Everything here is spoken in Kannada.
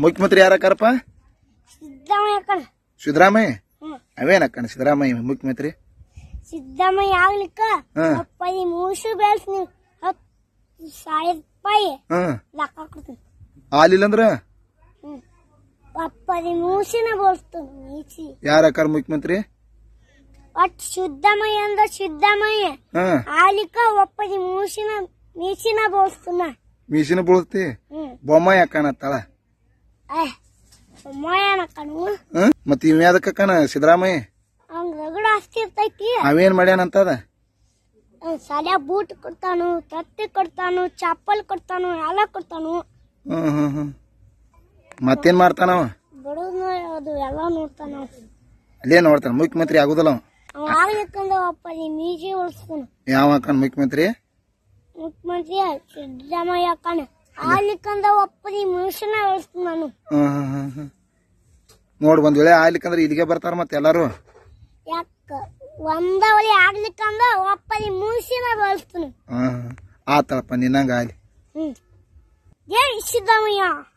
ಮುಖ್ಯಮಂತ್ರಿ ಯಾರಕ್ಕಾರಪ್ಪ? ಸಿದ್ದರಾಮಯ್ಯ. ಅವೇನಕ್ಕ ಸಿದ್ದರಾಮಯ್ಯ ಮುಖ್ಯಮಂತ್ರಿ? ಸಿದ್ದರಾಮಯ್ಯ ಆಗ್ಲಿಕ್ಕ 13 ಬೆಳ್ಸಿ 10,000 ರೂಪಾಯಿ ಲೆಕ್ಕ ಕೊಡ್ತೀನಿ. ಆಲಿಲ್ಲ ಅಂದ್ರ 13 ಬೋಳ್ಸ್ತೀನಿ. ಯಾರಕ್ಕಾರ ಮುಖ್ಯಮಂತ್ರಿ? ಒಟ್ಟು ಸಿದ್ದರಾಮಯ್ಯ ಅಂದ್ರ ಸಿದ್ದರಾಮಯ್ಯ ಆಲಿಕ್ಕ 13 ಮೀಸಿನ ಬೋಳ್ಸ್ತೀನ. ಮೀಸಿನ ಬೋಳ್ತಿ? ಬೊಮ್ಮಾಯಿ ಅಕ್ಕನತ್ತಾಳ. ಮತ್ತ ಇವ್ ಯಾದಕ್ಕನ ಸಿದ್ದರಾಮಯ್ಯ? ರಗಡ ಆಸ್ತಿ ಇರ್ತೈತಿ. ಅವೇನ್ ಮಾಡ್ಯಾನಂತದ? ಸಾಲ ಬೂಟ್ ಕೊಡ್ತಾನು, ತತ್ತಿ ಕೊಡ್ತಾನು, ಚಪ್ಪಲ್ ಕೊಡ್ತಾನು, ಎಲ್ಲ ಕೊಡ್ತಾನು. ಮತ್ತೇನ್ ಮಾಡ್ತಾನವ? ಬಡವ್ನ ಅದು ಎಲ್ಲ ನೋಡ್ತಾನ. ಅಲ್ಲೇ ನೋಡ್ತಾನ. ಮುಖ್ಯಮಂತ್ರಿ ಆಗುದಿಲ್ಲ ಅವ ಆಗ್ಲಿಕ್ಕಂದ್ರ ಮೀಸಿ ಉಳಿಸ್ತಾನ. ಯಾವ ಅಕ್ಕನ ಮುಖ್ಯಮಂತ್ರಿ? ಮುಖ್ಯಮಂತ್ರಿ ಸಿದ್ದರಾಮಯ್ಯ ಅಕ್ಕನ ಆಗ್ಲಿಕ್ಕಂದ್ರ ಮನುಷ್ಯನ ಉಳಿಸ್ತಾನ ನಾನು. ನೋಡ್ ಒಂದ್ ವೇಳೆ ಆಗ್ಲಿಕ್ಕಂದ್ರ ಇಲ್ಲಿಗೆ ಬರ್ತಾರ ಮತ್ತೆ ಎಲ್ಲಾರು. ಯಾಕ ಒಂದವಳಿ ಆಗ್ಲಿಕ್ಕಂದ್ರ ಮನುಷ್ಯನ ಬಳಸ್ತಾನ. ಆತಳಪ್ಪ ನಿನ್ನಂಗ ಆಗ್ಲಿ. ಜೈ ಸಿದ್ದರಾಮಯ್ಯ.